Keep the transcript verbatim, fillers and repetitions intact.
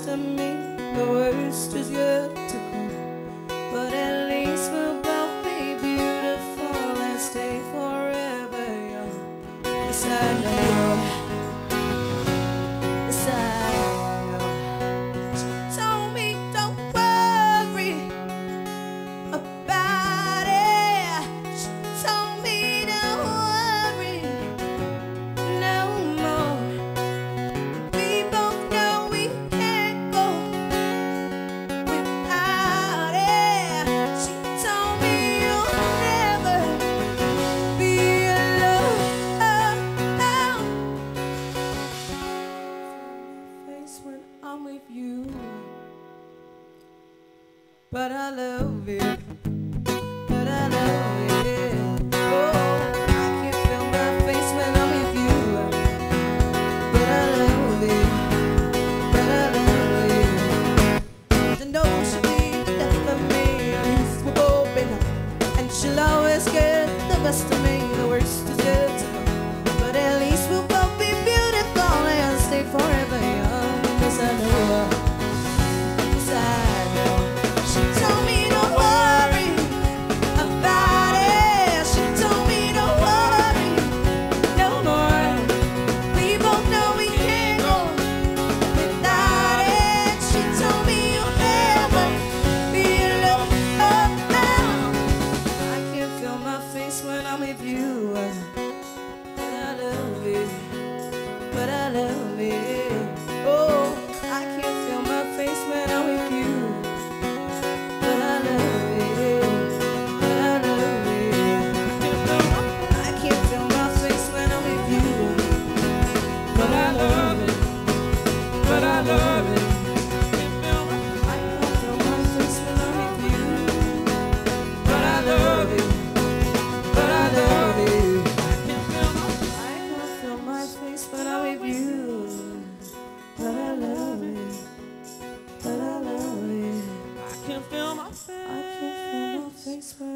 of me. The worst is yet to come, but at least we'll both be beautiful and stay forever young. Yes, I know. Yes, I know. She told me don't worry about it. She told me don't worry no more. We both know we can't go without it. She told me you'll never be alone. Face when I'm with you, but I love it. But I love it. Oh, I can feel my face when I'm with you. But I love it. But I love it. To know she'll be there for me. At least we're hoping. And she'll always get the best of me. The worst is yet to come, but at least we'll both be beautiful and stay forever young. Yes, I know. Yes, I know. She told me don't worry about it. She told me don't worry no more. We both know we can't go without it. She told me you'll never be alone. I can feel my face when I'm with you, but I love it. But I love it. Oh, I can feel my face when I'm with you. But I love it. But I love it. I can't feel my face when I'm with you. But I love it. But I love it. I can't feel my face when I'm with you. But I love it. But I love it. I can't feel my face when I'm with you. But I love it. But I love it. I can feel my I can't feel my face when